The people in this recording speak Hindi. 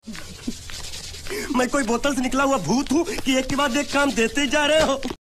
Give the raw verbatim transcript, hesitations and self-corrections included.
मैं कोई बोतल से निकला हुआ भूत हूँ कि एक के बाद एक काम देते जा रहे हो?